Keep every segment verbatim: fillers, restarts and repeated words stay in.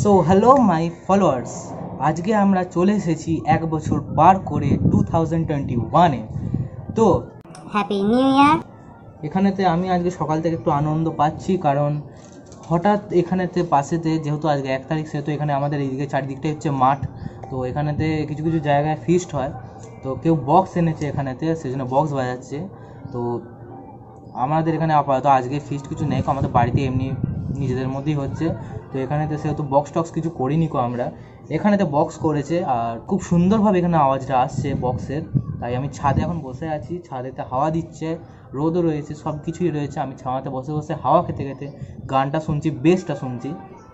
So hello my followers, আজকে আমরা চলে এসেছি এক বছর পার করে টু থাউজেন্ড টোয়েন্টি ওয়ানে। তো হ্যাপি নিউ ইয়ার। এখানেতে আমি আজকে সকাল থেকে একটু আনন্দ পাচ্ছি, কারণ হঠাৎ এখানেতে পাশেতে যেহেতু আজকে এক তারিখ, সেহেতু এখানে আমাদের এইদিকে চারিদিকটাই হচ্ছে মাঠ। তো এখানেতে কিছু কিছু জায়গায় ফিস্ট হয়, তো কেউ বক্স এনেছে এখানেতে, সেই জন্য বক্স বাজাচ্ছে। তো আমাদের এখানে আপাতত আজকে ফিস্ট কিছু নেই, আমাদের বাড়িতে এমনি নিজেদের মধ্যেই হচ্ছে। তো এখানেতে সেহেতু বক্স টক্স কিছু করিনি কো আমরা, এখানেতে বক্স করেছে আর খুব সুন্দরভাবে এখানে আওয়াজটা আসছে বক্সের। তাই আমি ছাদে এখন বসে আছি, ছাদেতে হাওয়া দিচ্ছে, রোদও রয়েছে, সব কিছুই রয়েছে। আমি ছাওয়াতে বসে বসে হাওয়া খেতে খেতে গানটা শুনছি, বেসটা শুনছি।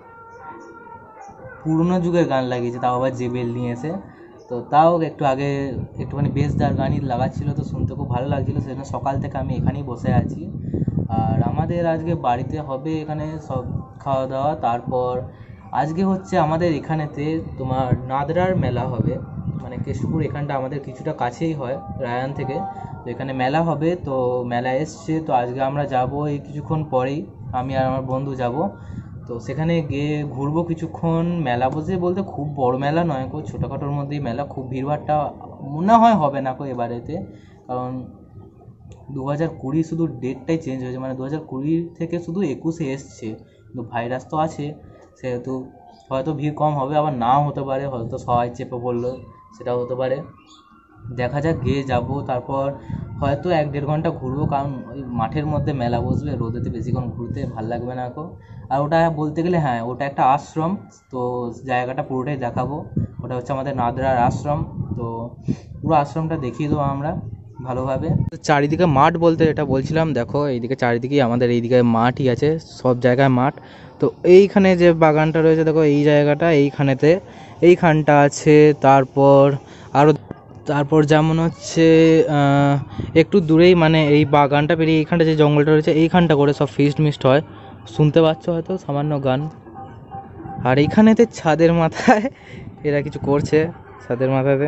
পুরোনো যুগের গান লাগিয়েছে, তাও আবার জেবেল নিয়ে এসে। তো তাও একটু আগে একটুখানি বেসদার গানই লাগাচ্ছিলো, তো শুনতে খুব ভালো লাগছিলো। সেজন্য সকাল থেকে আমি এখানেই বসে আছি। আর আমাদের আজকে বাড়িতে হবে এখানে সব খাওয়া দাওয়া। তারপর আজকে হচ্ছে আমাদের এখানেতে তোমার নাদরার মেলা হবে, মানে কেষ্টপুর এখানটা আমাদের কিছুটা কাছেই হয় রায়ান থেকে। তো এখানে মেলা হবে, তো মেলা এসছে। তো আজকে আমরা যাব এই কিছুক্ষণ পরেই, আমি আর আমার বন্ধু যাব। তো সেখানে গিয়ে ঘুরবো কিছুক্ষণ। মেলা বসে বলতে খুব বড় মেলা নয় কো, ছোটোখাটোর মধ্যেই মেলা, খুব ভিড়ভাড়টা মনে হয় হবে না কো এবারেতে। কারণ দু হাজার কুড়ি শুধু ডেটটাই চেঞ্জ হয়েছে, মানে দু হাজার কুড়ির থেকে শুধু একুশে এসছে, কিন্তু ভাইরাস তো আছে, সেহেতু হয়তো ভিড় কম হবে, আবার নাও হতে পারে, হয়তো সবাই চেপে পড়লো, সেটাও হতে পারে। দেখা যাক, গিয়ে যাব। তারপর হয়তো এক দেড় ঘন্টা ঘুরবো, কারণ ওই মাঠের মধ্যে মেলা বসবে, রোদেতে বেশিক্ষণ ঘুরতে ভাল লাগবে না এখন। আর ওটা বলতে গেলে হ্যাঁ, ওটা একটা আশ্রম, তো জায়গাটা পুরোটাই দেখাবো। ওটা হচ্ছে আমাদের নাদরার আশ্রম, তো পুরো আশ্রমটা দেখিয়ে দেবো আমরা ভালোভাবে। চারিদিকে মাঠ বলতে এটা বলছিলাম, দেখো এইদিকে চারিদিকেই আমাদের এইদিকে মাঠই আছে, সব জায়গায় মাঠ। তো এইখানে যে বাগানটা রয়েছে দেখো, এই জায়গাটা এইখানেতে এইখানটা আছে। তারপর আরও তারপর যেমন হচ্ছে একটু দূরেই, মানে এই বাগানটা পেরিয়ে এইখানটা যে জঙ্গলটা রয়েছে, এইখানটা করে সব ফিস্ট মিস্ট হয়, শুনতে পাচ্ছ হয়তো সামান্য গান। আর এইখানেতে ছাদের মাথায় এরা কিছু করছে, ছাদের মাথাতে।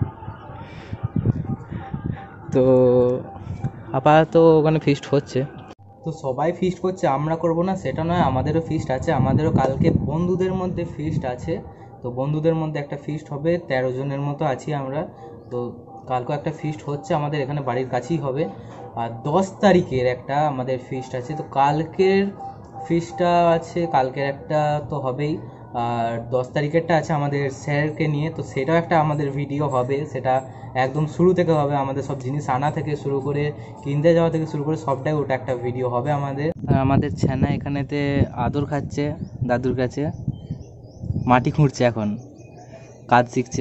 তো আপাতত ওখানে ফিস্ট হচ্ছে, তো সবাই ফিস্ট করছে, আমরা করব না সেটা নয়, আমাদেরও ফিস্ট আছে। আমাদেরও কালকে বন্ধুদের মধ্যে ফিস্ট আছে, তো বন্ধুদের মধ্যে একটা ফিস্ট হবে, তেরো জনের মতো আছি আমরা। তো কালকে একটা ফিস্ট হচ্ছে আমাদের এখানে বাড়ির কাছেই হবে। আর দশ তারিখের একটা আমাদের ফিস্ট আছে, তো কালকের ফিস্টটা আছে, কালকের একটা তো হবেই। আর দশ তারিখেরটা আছে আমাদের স্যারকে নিয়ে, তো সেটাও একটা আমাদের ভিডিও হবে, সেটা একদম শুরু থেকে হবে, আমাদের সব জিনিস আনা থেকে শুরু করে কিনতে যাওয়া থেকে শুরু করে সবটাই ওটা একটা ভিডিও হবে আমাদের। আর আমাদের ছানা এখানেতে আদর খাচ্ছে দাদুর কাছে, মাটি খুঁড়ছে, এখন কাজ শিখছে।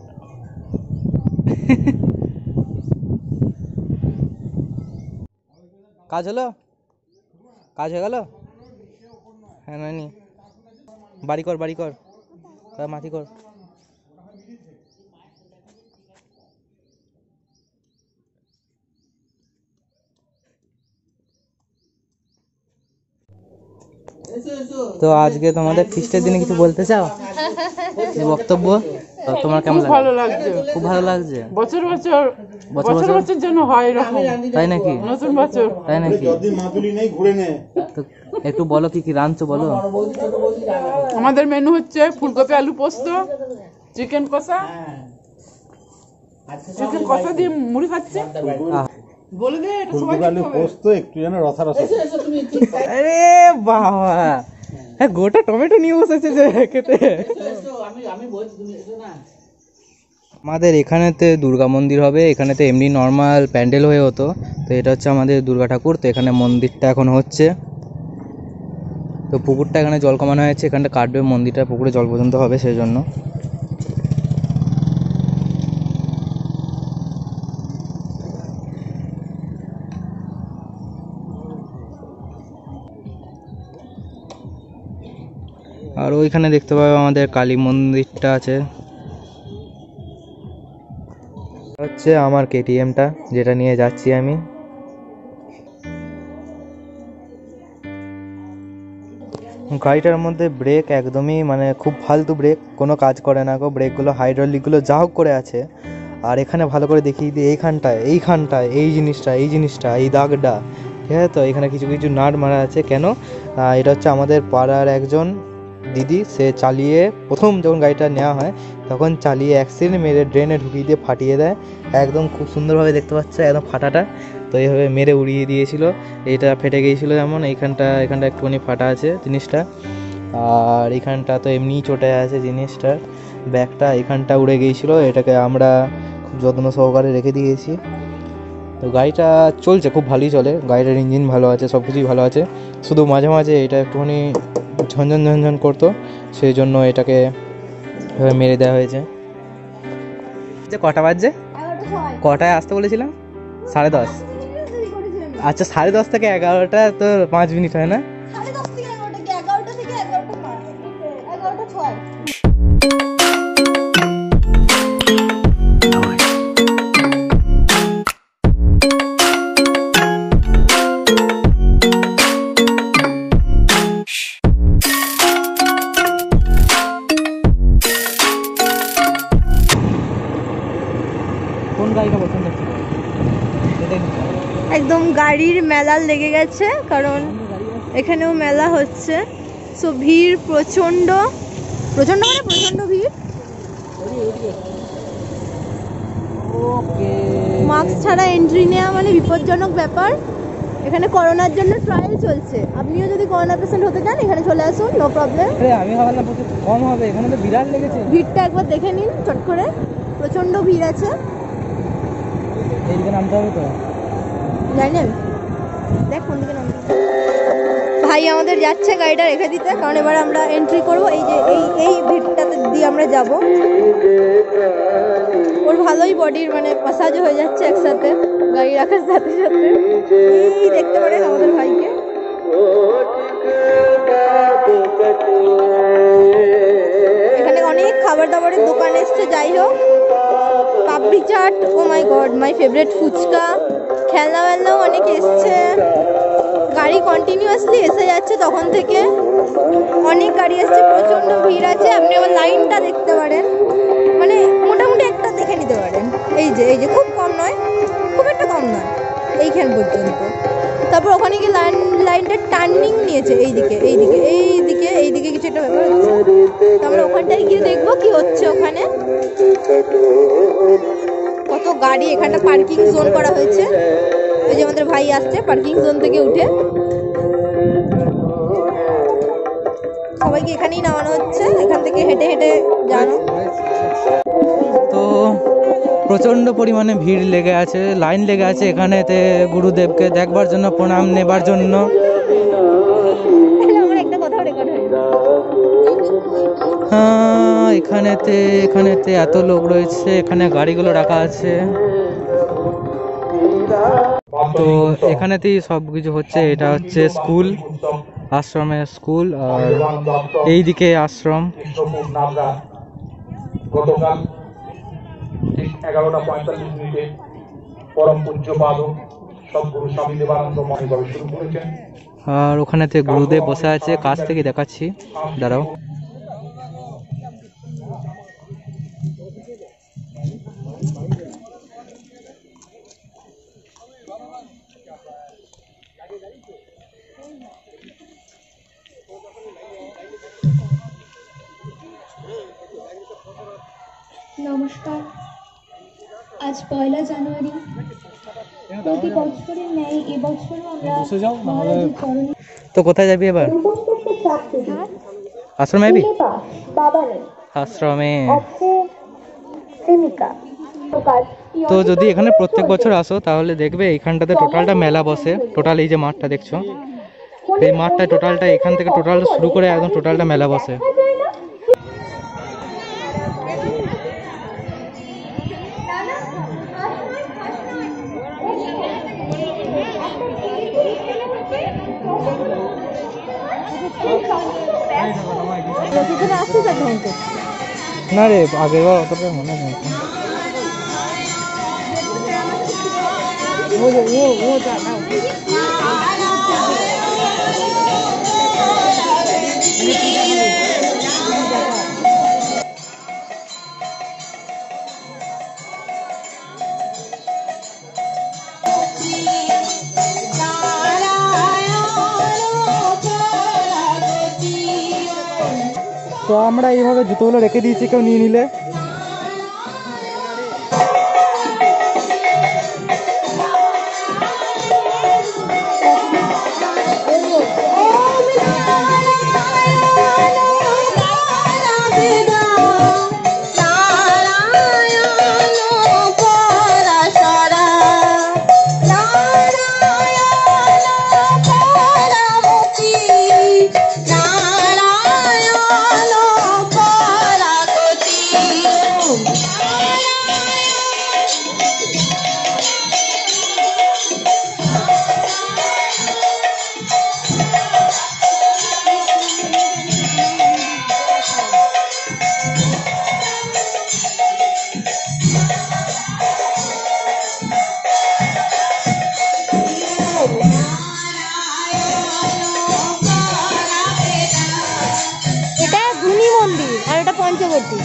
কাজ হলো, কাজ হয়ে গেল। হ্যাঁ নানি, বাড়ি কর বাড়ি কর, মাটি কর। তো আজকে তোমাদের ফিস্টের দিনে কিছু বলতে চাও? বক্তব্য তোমার কেমন লাগে? ভালো লাগছে, খুব ভালো লাগছে। বছর বছর বছর বছর যেন হয় এরকম, তাই নাকি? নতুন বছর, তাই নাকি? তো একটু বলো কি কি রাঁধছো বলো। আমাদের মেনু হচ্ছে ফুলকপি আলু পোস্ত, চিকেন কষা, চিকেন কষা দিয়ে মুড়ি খাচ্ছে। বলে দে এটা সবাই আলু পোস্ত একটু যেন রসা রসা। আরে বাবা, হ্যাঁ গোটা টমেটো নিয়ে বসেছে যে খেতে। আমাদের এখানেতে দুর্গা মন্দির হবে, এখানেতে এমনি নর্মাল প্যান্ডেল হয়ে হতো, তো এটা হচ্ছে আমাদের দুর্গা ঠাকুর। তো এখানে মন্দিরটা এখন হচ্ছে, তো পুকুরটা এখানে জল কমানো হয়েছে, এখানটা কাটবে মন্দিরটা, পুকুরে জল পর্যন্ত হবে সেই জন্য। আর ওইখানে দেখতে পাবে আমাদের কালী মন্দিরটা আছে, হচ্ছে আমার কেটিএমটা যেটা নিয়ে যাচ্ছি আমি। গাড়িটার মধ্যে ব্রেক একদমই মানে খুব ফালতু ব্রেক, কোনো কাজ করে না গো, ব্রেকগুলো হাইড্রোলিকগুলো যা হোক করে আছে। আর এখানে ভালো করে দেখিয়ে দিই, এইখানটায় এইখানটায় এই জিনিসটা এই জিনিসটা এই দাগটা, ঠিক আছে? তো এখানে কিছু কিছু নাট মারা আছে। কেন? এটা হচ্ছে আমাদের পাড়ার একজন দিদি, সে চালিয়ে প্রথম যখন গাড়িটা নেওয়া হয় তখন চালিয়ে অ্যাক্সিডেন্ট মেরে ড্রেনে ঢুকিয়ে দিয়ে ফাটিয়ে দেয়। একদম খুব সুন্দরভাবে দেখতে পাচ্ছে একদম ফাটাটা, তো এইভাবে মেরে উড়িয়ে দিয়েছিল। এইটা ফেটে গিয়েছিলো, যেমন এইখানটা এখানটা একটুখানি ফাটা আছে জিনিসটা, আর এইখানটা তো এমনিই চটে আছে জিনিসটা। ব্যাগটা এখানটা উড়ে গিয়েছিলো, এটাকে আমরা খুব যত্ন সহকারে রেখে দিয়েছি। তো গাড়িটা চলছে, খুব ভালোই চলে, গাড়িটার ইঞ্জিন ভালো আছে, সব কিছুই ভালো আছে, শুধু মাঝে মাঝে এটা একটুখানি ঝনঝন ঝনঝন করতো, সেই জন্য এটাকে এভাবে মেরে দেওয়া হয়েছে। যে কটা বাজছে, কটায় আসতে বলেছিলাম? সাড়ে দশ। আচ্ছা, সাড়ে দশ থেকে এগারোটা তো পাঁচ মিনিট হয় না? কোন গাড়িটা পছন্দ ছিল? একদম গাড়ির মেলা লেগে গেছে, কারণ এখানেও মেলা হচ্ছে। সো ভিড় প্রচন্ড প্রচন্ড মানে প্রচন্ড ভিড়। মাস্ক ছাড়া এন্ট্রি নেওয়া মানে বিপজ্জনক ব্যাপার। এখানে করোনার জন্য ট্রায়াল চলছে, আপনিও যদি করোনা পেশেন্ট হতে চান এখানে চলে আসুন, নো প্রবলেম। আমি ভাবলাম প্রচুর কম হবে, এখানে তো বিরাট লেগেছে। ভিড়টা একবার দেখে নিন চট করে, প্রচন্ড ভিড় আছে। এইদিকে নামতে হবে তো, জানেন? দেখ কোন দিকে নামতে। ভাই আমাদের যাচ্ছে গাড়িটা রেখে দিতে, কারণ এবার আমরা এন্ট্রি করব। এই যে এই এই ভিড়টাতে দিয়ে আমরা যাব। ওর ভালোই বডির মানে মাসাজ হয়ে যাচ্ছে একসাথে গাড়ি রাখার সাথে সাথে। এই দেখতে পারেন আমাদের ভাইকে। এখানে অনেক খাবার দাবারের দোকান এসছে, যাই হোক papdi chaat, oh my god my favourite, fuchka, খেলনা বেলনাও অনেক এসছে। গাড়ি কন্টিনিউয়াসলি এসে যাচ্ছে তখন থেকে, অনেক গাড়ি এসছে, প্রচন্ড ভিড় আছে। আপনি আমার লাইনটা দেখতে পারেন, মানে মোটামুটি একটা দেখে নিতে পারেন। এই যে এই যে খুব কম নয়, খুব একটা কম নয়, এইখান পর্যন্ত। তারপর ওখানে গিয়ে লাইন লাইনটা টার্নিং নিয়েছে, এইদিকে এইদিকে এইদিকে এইদিকে কিছু একটা ব্যাপার হচ্ছে। আমরা ওখানটায় গিয়ে দেখবো কি হচ্ছে ওখানে। কত গাড়ি, এখানটা পার্কিং জোন করা হয়েছে। ওই যে আমাদের ভাই আসছে পার্কিং জোন থেকে উঠে, সবাইকে এখানেই নামানো হচ্ছে, এখান থেকে হেঁটে হেঁটে যানো। তো প্রচণ্ড পরিমাণে ভিড় লেগে আছে, লাইন লেগে আছে এখানেতে গুরুদেবকে দেখবার জন্য, প্রণাম নেবার জন্য। আমার একটা কথাও রেকর্ড হয়নি। হ্যাঁ, এখানেতে এখানেতে এত লোক রয়েছে, এখানে গাড়িগুলো রাখা আছে। তো এখানেতেই সব কিছু হচ্ছে। এটা হচ্ছে স্কুল, আশ্রমের স্কুল, আর এইদিকে আশ্রম। গতকাল ঠিক এগারোটা পঁয়তাল্লিশ মিনিটে পরম পূজ্যপাদ সদ্গুরু স্বামী দেবানন্দ মহাভাবে শুরু করেছেন। আর ওখানেতে গুরুদেব বসে আছে, কাছ থেকে দেখাচ্ছি, দাঁড়াও। নমস্কার, আজ পয়লা জানুয়ারি। প্রতি বছরের ন্যায় এবছরও আমরা মহারাজের চরণে। তো কোথায় যাবি এবার? আশ্রমে যাবি? আশ্রমে। তো যদি এখানে প্রত্যেক বছর আসো তাহলে দেখবে এইখানটাতে টোটালটা মেলা বসে। টোটাল এই যে মাঠটা দেখছো, এই মাঠটা টোটালটা এখান থেকে টোটাল শুরু করে একদম টোটালটা মেলা বসে। না রে, আগের বার অতটা মনে নেই। তো আমরা এইভাবে জুতোগুলো রেখে দিয়েছি, কেউ নিয়ে নিলে। এটা ধুনি মন্দির আর এটা পঞ্চবটী।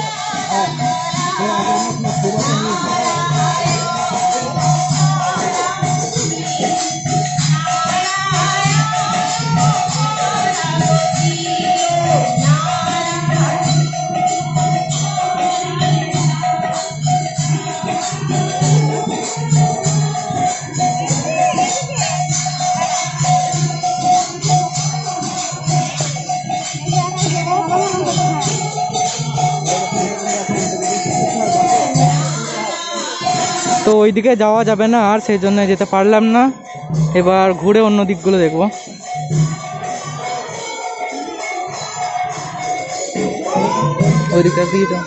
তো ওইদিকে যাওয়া যাবে না আর, সেই জন্য যেতে পারলাম না। এবার ঘুরে অন্য দিকগুলো দেখবো। ওই দিকটা দিয়ে যাও।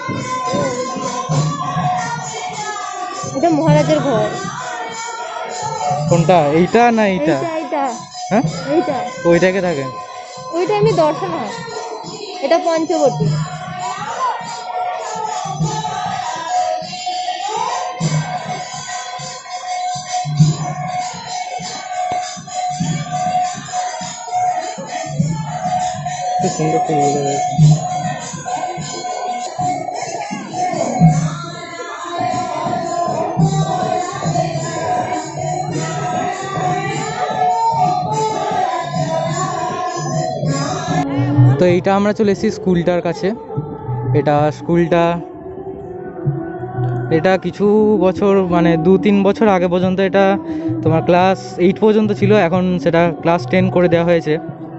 এটা মহারাজের ঘর। কোনটা, এইটা না এইটা? এইটা এইটা হ্যাঁ, এইটা ওইটাকে থাকে। ওইটা এমনি দর্শন হয়। এটা পঞ্চবটী। খুব সুন্দর তো জায়গা। তো এইটা আমরা চলে এসেছি স্কুলটার কাছে। এটা স্কুলটা, এটা কিছু বছর মানে দু তিন বছর আগে পর্যন্ত এটা তোমার ক্লাস এইট পর্যন্ত ছিল, এখন সেটা ক্লাস টেন করে দেওয়া হয়েছে।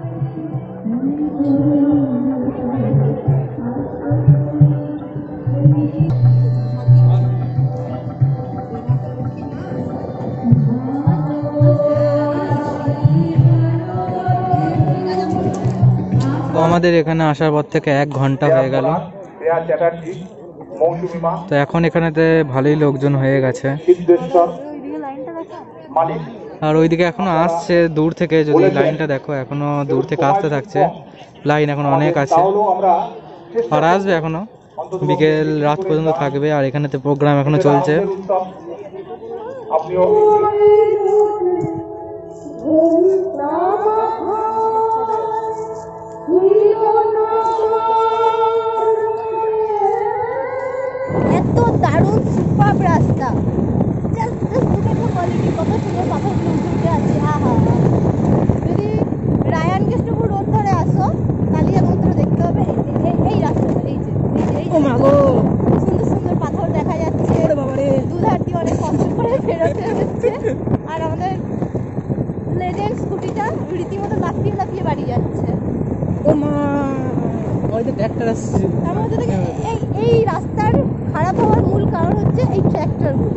তো আমাদের এখানে আসার পর থেকে এক ঘন্টা হয়ে গেল। শ্রেয়া চ্যাটার্জি, মৌসুমীমা, তো এখন এখানেতে ভালোই লোকজন হয়ে গেছে। সিদ্ধেশ্বর, মালিক। আর ওইদিকে এখনো আসছে দূর থেকে, যদি লাইনটা দেখো এখনো দূর থেকে আসতে থাকছে, লাইন এখন অনেক আছে। তাহলেও আমরা আর আসবে এখনো, বিকেল রাত পর্যন্ত থাকবে। আর এখানেতে প্রোগ্রাম এখনো চলছে। আপনিও এত দারুণ সুপার রাস্তা, জাস্ট জাস্ট দেখো কোয়ালিটি, কত সুন্দর পাথরগুলো উঠে আছে। আহা, যদি রায়ান কৃষ্ণপুর রোড ধরে আসো কালিয়া মন্ত্র দেখতে হবে এই- এই রাস্তাটা। এই যে এই যে এই যে সুন্দর সুন্দর পাথর দেখা যাচ্ছে। দুধার দিয়ে অনেক কষ্ট করে বেরোতে হচ্ছে। আর আমাদের লেজেন্ড স্কুটিটা রীতিমতো লাফিয়ে লাফিয়ে বাড়ি যাচ্ছে। তার মধ্যে থেকে এই এই রাস্তার খারাপ হওয়ার মূল কারণ হচ্ছে এই ট্র্যাক্টরগুলো।